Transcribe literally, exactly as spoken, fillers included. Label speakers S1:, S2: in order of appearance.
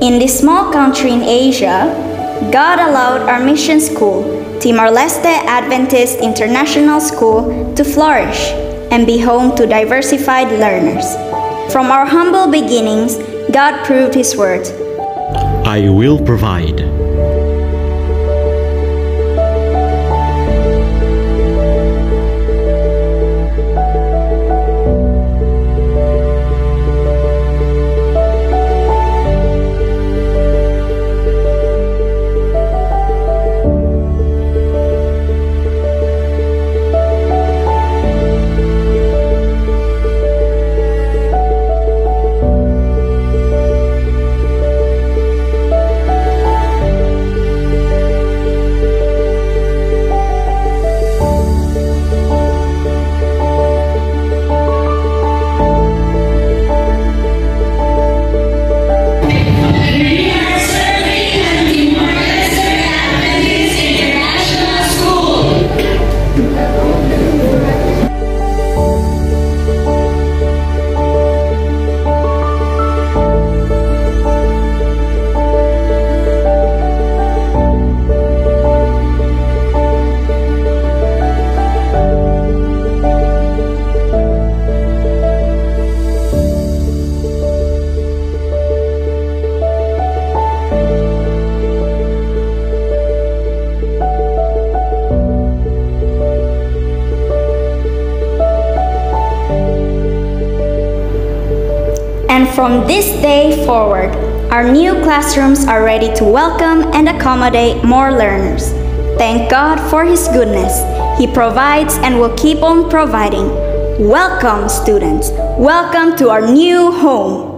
S1: In this small country in Asia, God allowed our mission school, Timor-Leste Adventist International School, to flourish and be home to diversified learners. From our humble beginnings, God proved His word.
S2: I will provide.
S1: And from this day forward, our new classrooms are ready to welcome and accommodate more learners. Thank God for His goodness. He provides and will keep on providing. Welcome, students. Welcome to our new home.